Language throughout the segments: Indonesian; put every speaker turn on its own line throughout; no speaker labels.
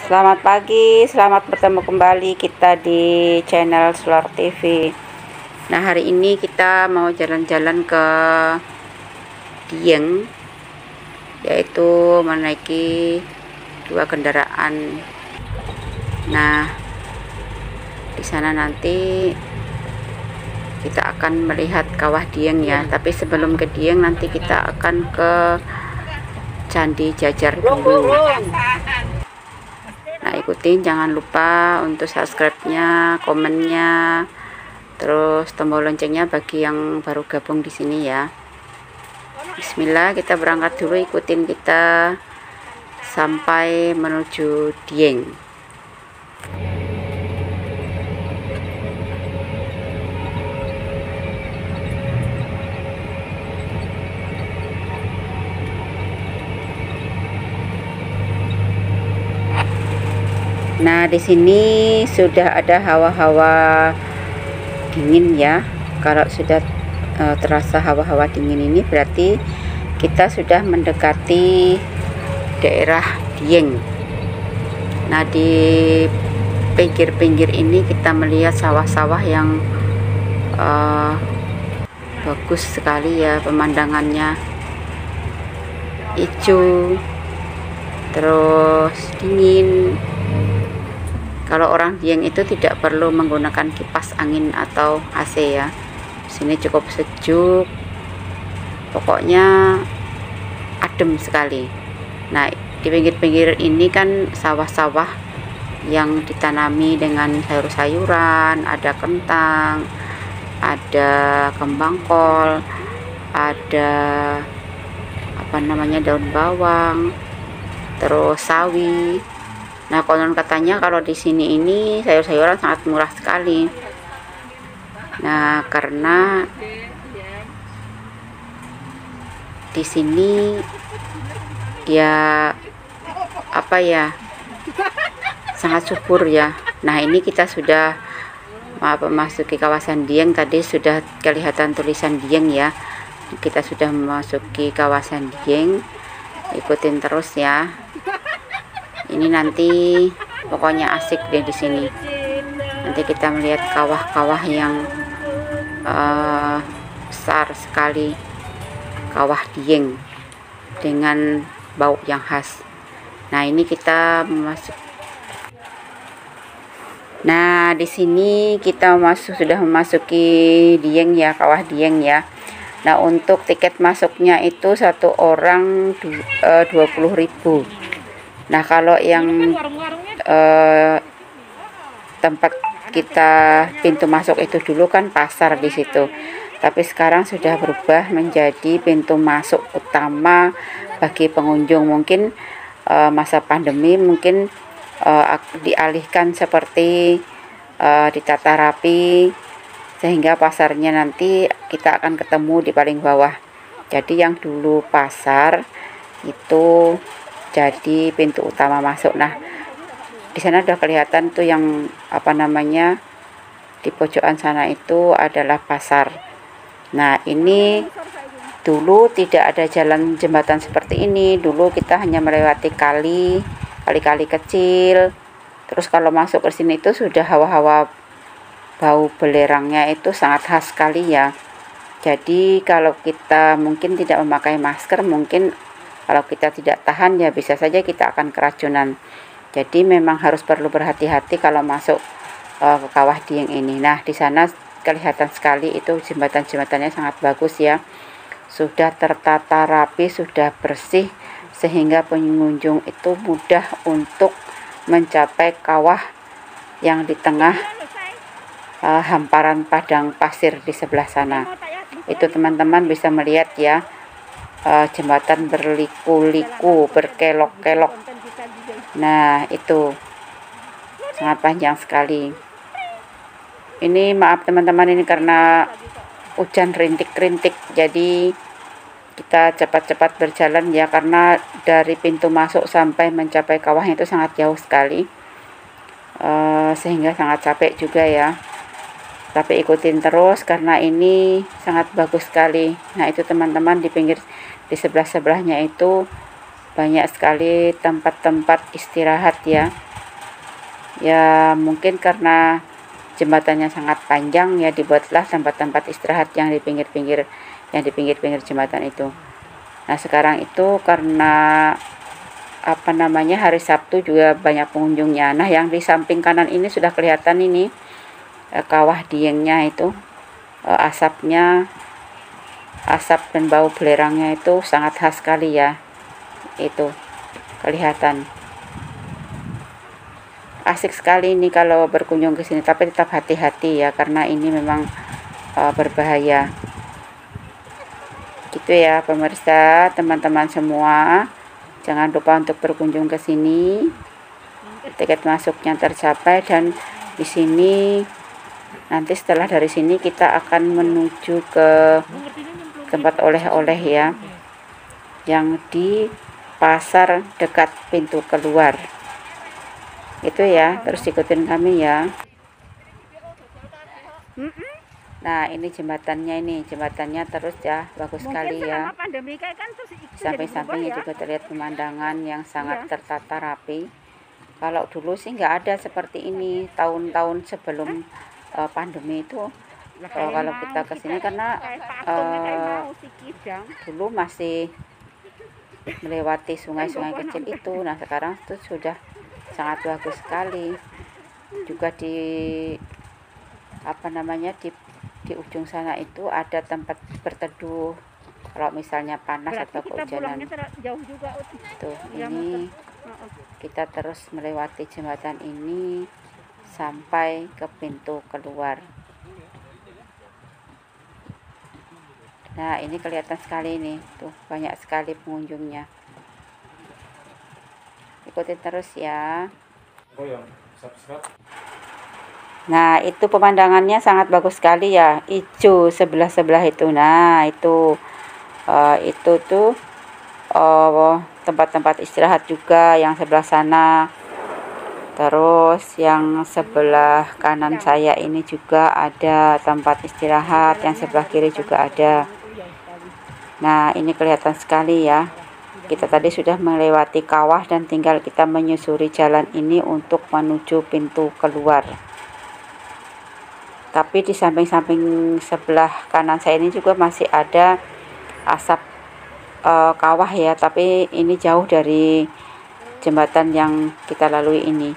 Selamat pagi, selamat bertemu kembali kita di channel Sular TV. Nah, hari ini kita mau jalan-jalan ke Dieng, yaitu menaiki dua kendaraan. Nah, di sana nanti kita akan melihat Kawah Dieng ya. Tapi sebelum ke Dieng nanti kita akan ke Candi Jajar dulu. Nah, ikutin, jangan lupa untuk subscribe-nya, komennya, terus tombol loncengnya bagi yang baru gabung di sini ya. Bismillah, kita berangkat dulu, ikutin kita sampai menuju Dieng. Nah, di sini sudah ada hawa-hawa dingin ya. Kalau sudah terasa hawa-hawa dingin ini berarti kita sudah mendekati daerah Dieng. Nah, di pinggir-pinggir ini kita melihat sawah-sawah yang bagus sekali ya, pemandangannya hijau, terus dingin. Kalau orang Dieng itu tidak perlu menggunakan kipas angin atau AC ya. Sini cukup sejuk. Pokoknya adem sekali. Nah, di pinggir-pinggir ini kan sawah-sawah yang ditanami dengan sayur-sayuran, ada kentang, ada kembang kol, ada daun bawang, terus sawi. Nah, konon katanya kalau di sini ini sayur-sayuran sangat murah sekali. Nah, karena di sini ya sangat subur ya. Nah, ini kita sudah memasuki kawasan Dieng. Tadi sudah kelihatan tulisan Dieng ya. Kita sudah memasuki kawasan Dieng. Ikutin terus ya. Ini nanti pokoknya asik deh di sini. Nanti kita melihat kawah-kawah yang besar sekali, Kawah Dieng dengan bau yang khas. Nah, ini kita masuk. Nah, di sini kita sudah memasuki Dieng ya, Kawah Dieng ya. Nah, untuk tiket masuknya itu satu orang 20.000. Nah, kalau yang tempat kita pintu masuk itu dulu kan pasar di situ, tapi sekarang sudah berubah menjadi pintu masuk utama bagi pengunjung. Mungkin masa pandemi mungkin dialihkan seperti ditata rapi sehingga pasarnya nanti kita akan ketemu di paling bawah. Jadi yang dulu pasar itu jadi pintu utama masuk. Nah, di sana udah kelihatan tuh yang di pojokan sana itu adalah pasar. Nah, ini dulu tidak ada jalan jembatan seperti ini. Dulu kita hanya melewati kali-kali kecil. Terus kalau masuk ke sini itu sudah hawa-hawa bau belerangnya itu sangat khas sekali ya. Jadi kalau kita mungkin tidak memakai masker, mungkin kalau kita tidak tahan ya bisa saja kita akan keracunan. Jadi memang harus perlu berhati-hati kalau masuk ke Kawah Dieng ini. Nah, di sana kelihatan sekali itu jembatan-jembatannya sangat bagus ya. Sudah tertata rapi, sudah bersih sehingga pengunjung itu mudah untuk mencapai kawah yang di tengah hamparan padang pasir di sebelah sana. Itu teman-teman bisa melihat ya. Jembatan berliku-liku, berkelok-kelok. Nah, itu sangat panjang sekali. Ini maaf teman-teman, ini karena hujan rintik-rintik, jadi kita cepat-cepat berjalan ya, karena dari pintu masuk sampai mencapai kawahnya itu sangat jauh sekali, sehingga sangat capek juga ya. Tapi ikutin terus karena ini sangat bagus sekali. Nah, itu teman-teman di sebelah-sebelahnya itu banyak sekali tempat-tempat istirahat ya. Ya mungkin karena jembatannya sangat panjang ya, dibuatlah tempat-tempat istirahat yang di pinggir-pinggir jembatan itu. Nah sekarang itu karena apa namanya, hari Sabtu juga banyak pengunjungnya. Nah yang di samping kanan ini sudah kelihatan ini kawah diengnya itu, asapnya, asap dan bau belerangnya itu sangat khas sekali ya, itu kelihatan. Asik sekali ini kalau berkunjung ke sini, tapi tetap hati-hati ya karena ini memang berbahaya. Gitu ya pemirsa, teman-teman semua, jangan lupa untuk berkunjung ke sini. Tiket masuknya tercapai dan di sini nanti setelah dari sini kita akan menuju ke tempat oleh-oleh ya, yang di pasar dekat pintu keluar. Itu ya, terus ikutin kami ya. Nah ini jembatannya terus ya, bagus sekali ya. Samping-sampingnya juga terlihat pemandangan yang sangat tertata rapi. Kalau dulu sih nggak ada seperti ini, tahun-tahun sebelum pandemi itu. Kalau kita kesini karena dulu masih melewati sungai-sungai kecil itu. Nah sekarang itu sudah sangat bagus sekali. Juga di apa namanya, di ujung sana itu ada tempat berteduh kalau misalnya panas atau kehujanan. Tuh ini kita terus melewati jembatan ini sampai ke pintu keluar. Nah ini kelihatan sekali nih, tuh banyak sekali pengunjungnya. Ikutin terus ya. Nah itu pemandangannya sangat bagus sekali ya, hijau sebelah-sebelah itu. Nah itu tuh tempat-tempat istirahat juga yang sebelah sana. Terus yang sebelah kanan saya ini juga ada tempat istirahat, yang sebelah kiri juga ada. Nah ini kelihatan sekali ya. Kita tadi sudah melewati kawah dan tinggal kita menyusuri jalan ini untuk menuju pintu keluar. Tapi di samping-samping sebelah kanan saya ini juga masih ada asap kawah ya, tapi ini jauh dari jembatan yang kita lalui ini.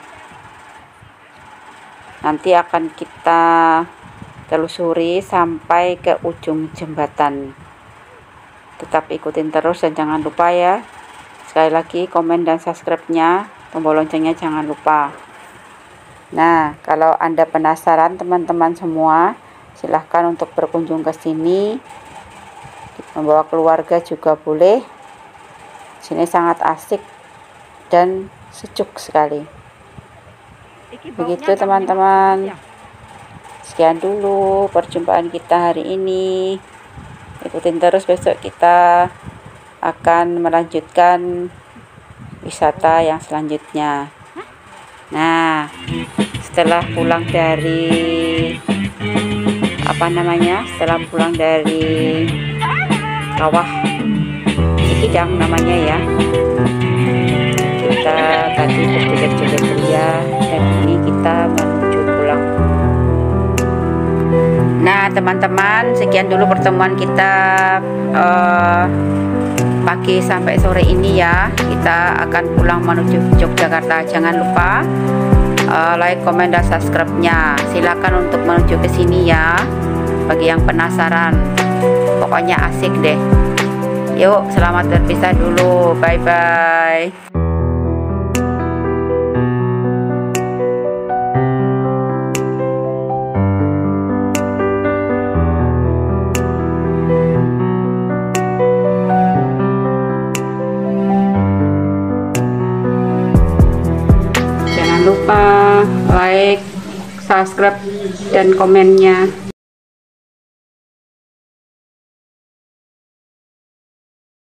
Nanti akan kita telusuri sampai ke ujung jembatan. Tetap ikutin terus dan jangan lupa ya, sekali lagi komen dan subscribe-nya, tombol loncengnya jangan lupa. Nah kalau Anda penasaran teman-teman semua, silahkan untuk berkunjung ke sini, membawa keluarga juga boleh. Sini sangat asik dan sejuk sekali. Begitu teman-teman, sekian dulu perjumpaan kita hari ini. Ikutin terus, besok kita akan melanjutkan wisata yang selanjutnya. Nah setelah pulang dari setelah pulang dari kawah Cikidang namanya ya, kita tadi berjoget-joget ria dan ini kita menuju pulang. Nah teman-teman, sekian dulu pertemuan kita pagi sampai sore ini ya. Kita akan pulang menuju Yogyakarta. Jangan lupa like, komen, dan subscribe-nya. Silakan untuk menuju ke sini ya, bagi yang penasaran. Pokoknya asik deh. Yuk, selamat berpisah dulu. Bye bye. Jangan lupa like, subscribe, dan komennya.